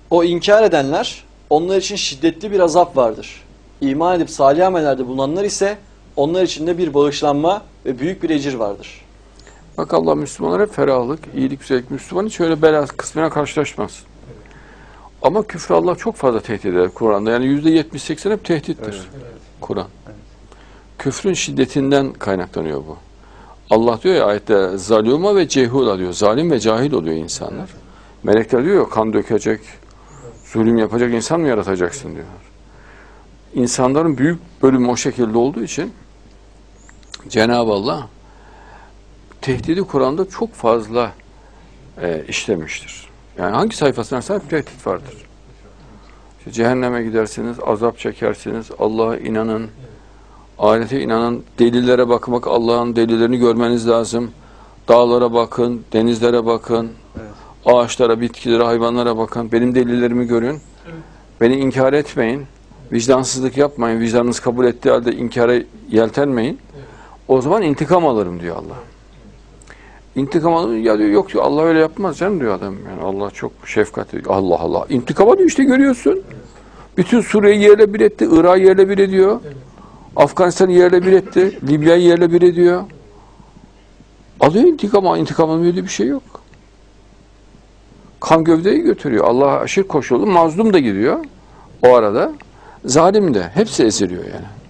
O inkar edenler, onlar için şiddetli bir azap vardır. İman edip salih amellerde bulunanlar ise onlar için de bir bağışlanma ve büyük bir ecir vardır. Bak Allah Müslümanlara ferahlık, iyilik, güzellik. Müslüman hiç öyle bela kısmına karşılaşmaz. Ama küfrü Allah çok fazla tehdit eder Kur'an'da. Yani %70-80 hep tehdittir. Evet. Kur'an. Evet. Küfrün şiddetinden kaynaklanıyor bu. Allah diyor ya ayette zaluma ve cehula diyor. Zalim ve cahil oluyor insanlar. Melekler diyor ya kan dökecek, zulüm yapacak insan mı yaratacaksın diyorlar. İnsanların büyük bölümü o şekilde olduğu için Cenab-ı Allah tehdidi Kur'an'da çok fazla işlemiştir. Yani hangi sayfasına sahip tehdit vardır. İşte cehenneme gidersiniz, azap çekersiniz, Allah'a inanın, ahirete inanın, delillere bakmak, Allah'ın delillerini görmeniz lazım. Dağlara bakın, denizlere bakın, ağaçlara, bitkilere, hayvanlara bakın. Benim delillerimi görün. Beni inkar etmeyin. Vicdansızlık yapmayın. Vicdanınız kabul ettiği halde inkara yeltenmeyin. O zaman intikam alırım diyor Allah. İntikam alırım ya diyor yok diyor Allah öyle yapmaz canım diyor adam. Yani Allah çok şefkatli. Allah Allah. İntikam alıyor işte görüyorsun. Bütün Suriye'yi yerle bir etti. Irak'ı yerle bir ediyor. Afganistan'ı yerle bir etti. Libya'yı yerle bir ediyor. Alıyor intikam. İntikam almıyor diye bir şey yok. Kan gövdeyi götürüyor. Allah'a aşırı koşuldu. Mazlum da gidiyor. O arada. Zalim de. Hepsi eziliyor yani.